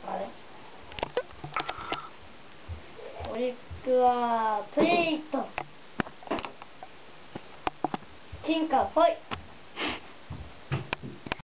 あれトリックはトリート金貨ほい。